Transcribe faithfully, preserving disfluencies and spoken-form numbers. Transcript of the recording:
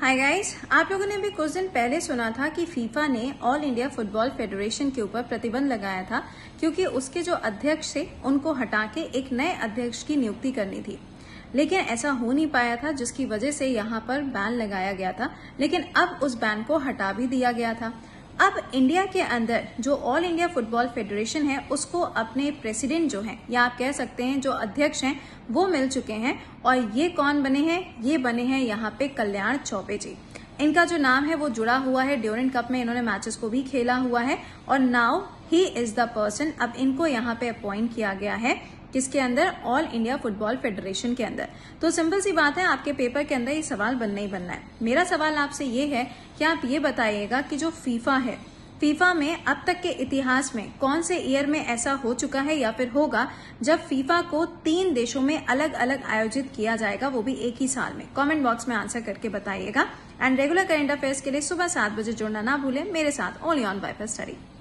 Hi guys, आप लोगों ने भी कुछ दिन पहले सुना था कि फीफा ने ऑल इंडिया फुटबॉल फेडरेशन के ऊपर प्रतिबंध लगाया था क्योंकि उसके जो अध्यक्ष थे उनको हटा के एक नए अध्यक्ष की नियुक्ति करनी थी। लेकिन ऐसा हो नहीं पाया था, जिसकी वजह से यहाँ पर बैन लगाया गया था। लेकिन अब उस बैन को हटा भी दिया गया था। अब इंडिया के अंदर जो ऑल इंडिया फुटबॉल फेडरेशन है उसको अपने प्रेसिडेंट जो हैं या आप कह सकते हैं जो अध्यक्ष हैं वो मिल चुके हैं। और ये कौन बने हैं? ये बने हैं यहाँ पे कल्याण चौबे जी। इनका जो नाम है वो जुड़ा हुआ है ड्यूरेंट कप में, इन्होंने मैचेस को भी खेला हुआ है और now he is the person. अब इनको यहाँ पे अपॉइंट किया गया है किसके अंदर? ऑल इंडिया फुटबॉल फेडरेशन के अंदर। तो सिंपल सी बात है, आपके पेपर के अंदर ये सवाल बनना ही बनना है। मेरा सवाल आपसे ये है कि आप ये बताइएगा कि जो फीफा है, फीफा में अब तक के इतिहास में कौन से ईयर में ऐसा हो चुका है या फिर होगा जब फीफा को तीन देशों में अलग अलग आयोजित किया जाएगा, वो भी एक ही साल में। कमेंट बॉक्स में आंसर करके बताइएगा। एंड रेगुलर करंट अफेयर्स के लिए सुबह सात बजे जुड़ना ना भूलें मेरे साथ ओनली ऑन वाईफाई स्टडी।